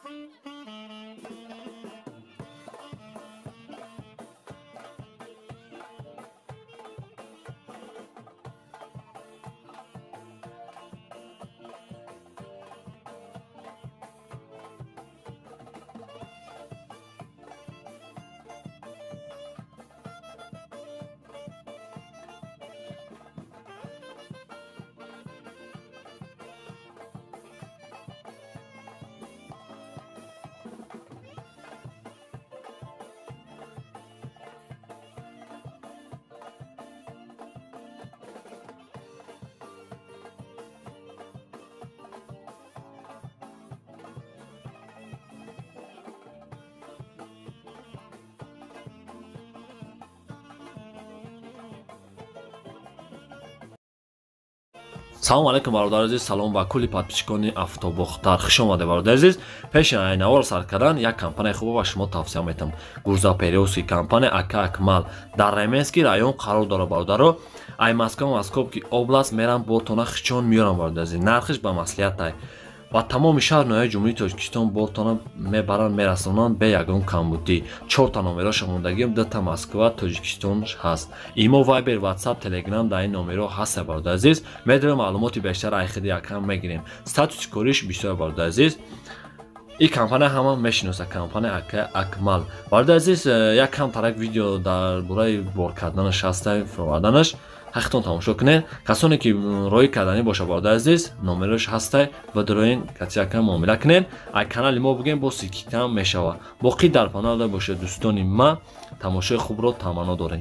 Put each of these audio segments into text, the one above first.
салом алейкум бародар азиз, салом ба кулли подписчикони автобухтар. Хуш омадед бародар азиз. пеши айнавор сар кардан як компания хуб ба шумо тавсия метам. Гурзапериоски компания Ака Акмал дар Ременский район қарор дорад бародаро. Ай Москва-Московки област мерам болтона хичон миёрам бародар азиз. Нархиш ба маслиҳатай. Ба тамоми шаҳр ноҳияи ҷумҳурии Тоҷикистон болтона мебаранд мерасонанд бе ягон камбудӣ. 4 та номерош мондагим, 2 та Москва, Тоҷикистон ҳаст. Имо Viber, WhatsApp, Telegram дар ин номеро ҳаст бародар азиз. Медарем маълумоти бештар айхиди якам мегирем. Статуси кориш бисёр бародар азиз. این کمپانی همه میشناسه، کمپانی Ака Акмал. бародар азиз, як кам тарак видео дар бораи бор карданаш ҳаста, фурӯварданаш. ҳақиқатон тамошо кунед. касоне ки роҳи кардани боша бародар азиз, номерош ҳаста ва дороин кати якам муомила кунед. ай канали мо бугем бо сикитам мешава. боқӣ дар панал боша дӯстони ма, тамошои хубро таманно дорем.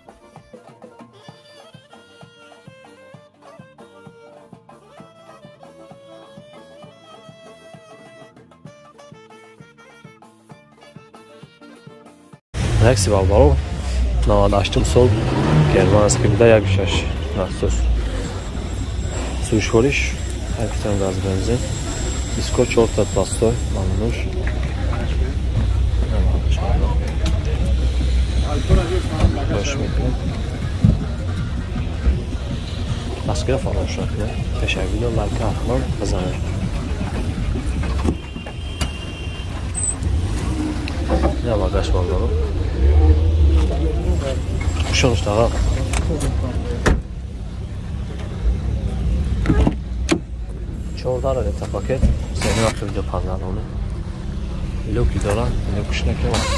Neksi Balbalo, 98 sol, germanski bida jak wsiaś na stos. Suşvoriş, hepsinden gaz benzin. Disko çorta plastoy, mamunuş. Boş mikro. Askıya falan şarkı. Teşekkürler, like atman, kazanır. Ne bagaj Balbalo? Şunu iştağa. Çorda da ta paket. Senin akşam video pazarlı onu. Loki dolar, ne kuşuna ki var.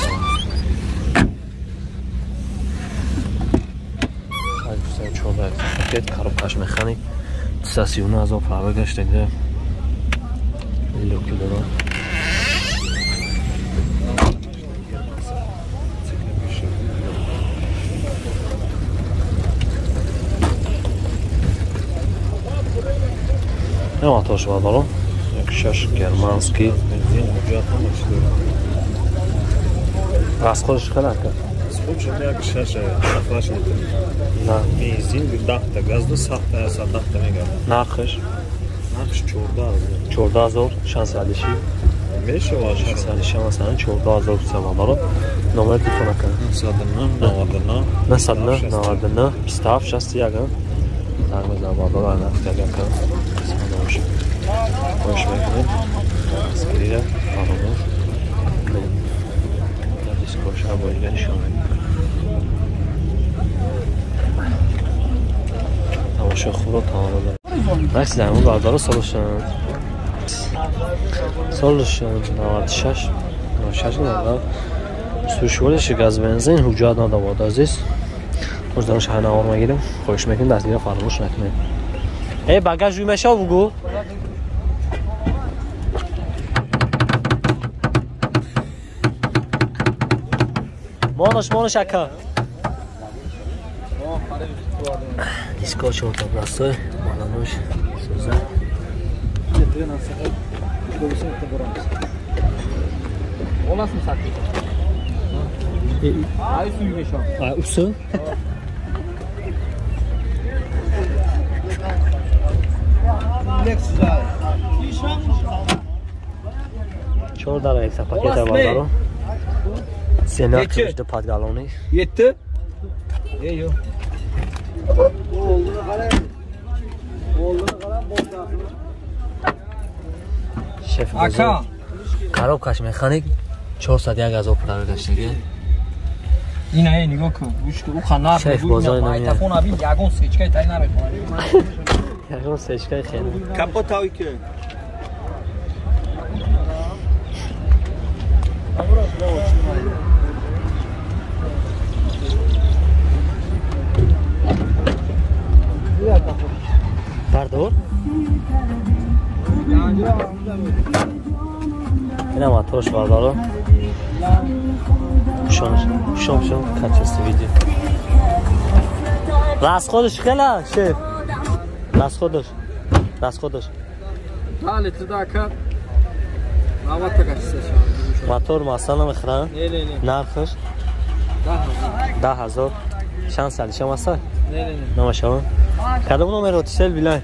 Ay güzel çorda ta paket. Karokaş mekanik. Stasyonu az o prava geçti de. Loki dolar. Ne atoş var oğlum? Yakışır germanski. Raskoş kadar ki? Skoç yakışır yaklaşır. Na. Benzin bir dakika gazlı sahte satakta ne geldi? Nakış. Nakış çorda azdı. Çorda azor şans alişi. Beş var şans alişi ama sana çorda azor sevap oğlum. Numara telefona kan. Sadına, navadına. Ne sadına, navadına. Staff şansı yagan. Zarmaz zamanlar naftal yakan. Hoş. Hoş geldin. Askeriye, pardon. Diskoşa boyunca şu an. Tamaşa xuro tamamladım. Mesela bu bazarı solution 96 96 سوشورش گاز بنزین حجت ندارد عزیز. روزانش هنر آورم گیرم. خوش میکنید دست دیگه فراموش نکنید. ای باگاژ روی میشه بگو. مانش اکا. دیسکو چون تا براسته مانوش سوزه. Olasın satayım. Ay suyu meşam. Ay usul. Çor dara eksa pakete var. Senar kılıçta padgaloni. Yetti. Eyo. Oğluna kalan. Oğluna kalan bozda. Şef Aka. коробкаш механик 401,000 пара гаштаги. این ای نگاه کن گوش که او خنار شیخ بازار نمیاد. تلفن ابین یگون سیچکای تای نمیخوره یگون سیچکای خیلی کپوتای که بردار این هم اتارش بردارو شام کچست ویدیو راست خودش خیلی شیف راست خودش بله تو داکر نوات تکشیسه موتور مثلا میخرن نه نرخش 10,000 چند سالی شما هست؟ نه نام شما؟ کدوم نمره اوتیسل بیلای؟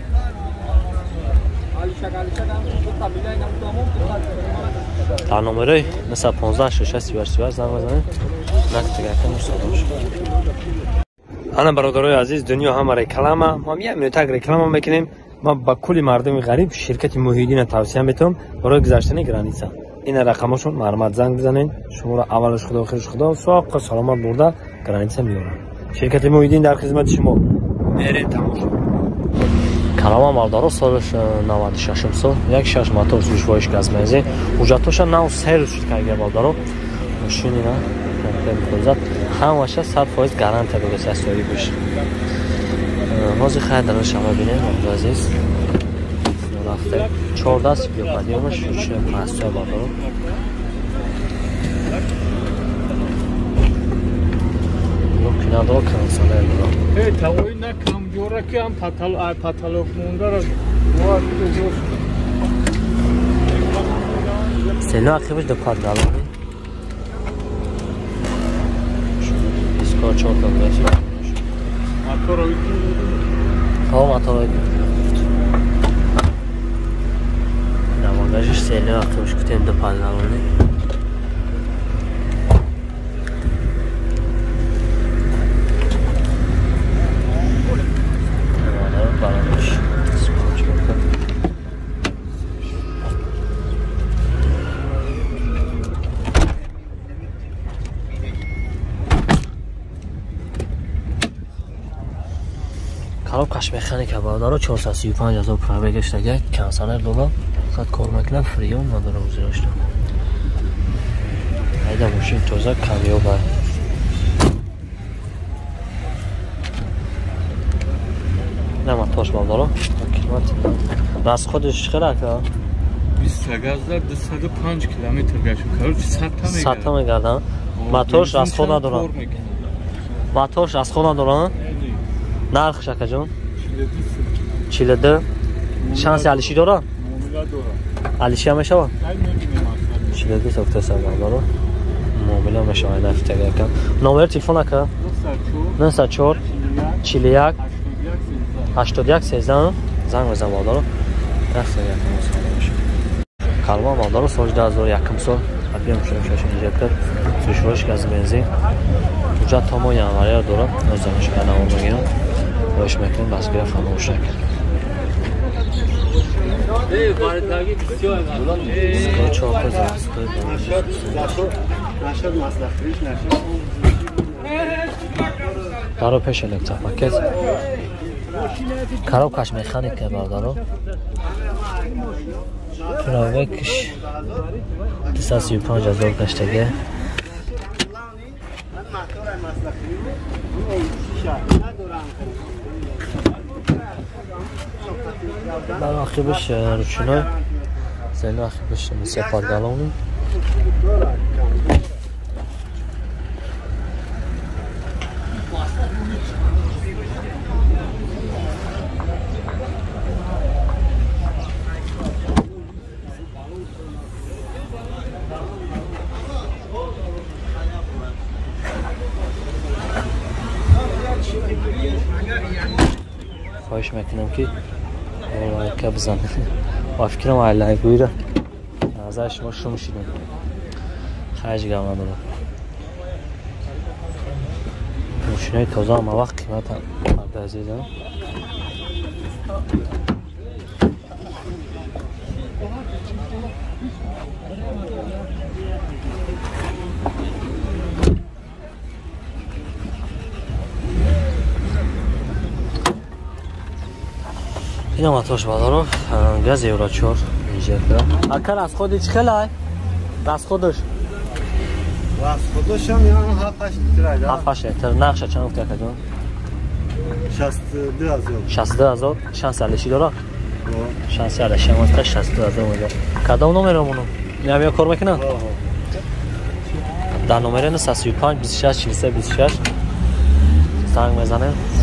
در نمره مثل 15 شش 30 زنگ بزنید نکته گرفتن ساده باشه. انا برادرای عزیز دنیا هم رکلامه ما میایم تگ رکلام میکنیم. ما با کلی مردم غریب شرکت موحدین توصیه میتونم برای گذشتن گرانیسا. این رقمشون مرمت زنگ بزنین شما را اولش خدا خیرش خدا ساق سلامت برده گرانیسا میارن. شرکت موحدین در خدمت شما. برید تماشا. کلام مالدارو سالش 96 سال یک شش موتور سوژوایش گاز میزه حجتش نو سرویس شد که مالدارو ماشین اینا کنترل همش 100% گارانتی به اساسی باشه. موزی خیر در شما ببینید عزیز رفته 14 سیپیو پادیومش چه پاسه مالدارو کنار دو کنسله دارم. تاوی نکم جوره که هم پاتالوگ مونده را سینا اخیرش دو پاد دارم. اسکار چهار تا میشه. موتور موتور نمایشش سینا اخیرش کتیم دو پاد دارم. کاش مکانیک بردارو 435,000 پول بگشته کنسانر دلار فقط کار میکنه فریون نداره وزیرش تو ایده ماشین توزه کامیو بر نما توش بردارو قیمت راست خودش خیلی که 205 کیلومتر گشت کارو 100 تا میگردن موتورش راست خود نداره موتورش راست خود نداره نرخ شکا جون 42 شانس علیشی داره علیشی هم میشه 42 ساخته سر داره معامله میشه این هفته کم نمره تلفن که 94 41 81 13 زنگ بزن مادر دست میشه کلمه مادر سوج 2001 سال ابیم شروع شش اینجا سوشوش گاز بنزین وجود تمام عملیات داره نزدیکش کنار میگیرم باش میکنم بس گرفت خاموش نکرد اسکار چهار تا نشد مصرفیش نشد دارو پیش الکتر پاکت коробкаш механика бардоро правекш 235,000 гаштаги дар ахибаш ручной зена ахибаш сепаргалони خواهش میکنم که لایک بزنید و فکرم لایک بوده نظر شما شروع شدیم خیلی گرم نداره ماشینای تازه هم وقت قیمت هم عزیزم اینا ماتوش بازارو گاز یورو 4 اینجا اکل از خودش خلای از خودش از خودش هم یعنی 7-8 لیتر 7-8 لیتر نقشه چند گفته کدوم 62,000 شانس علیشی داره شانس علیشی هم است 62,000 میده کدوم نمرمونو میام کار میکنم در نمره 35 26 43 26 زنگ میزنه